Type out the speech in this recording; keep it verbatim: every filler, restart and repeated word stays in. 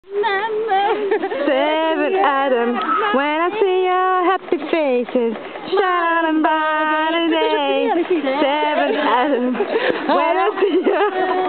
Seven Adam, when I see your happy faces, shining by the day. Seven Adam, when I see your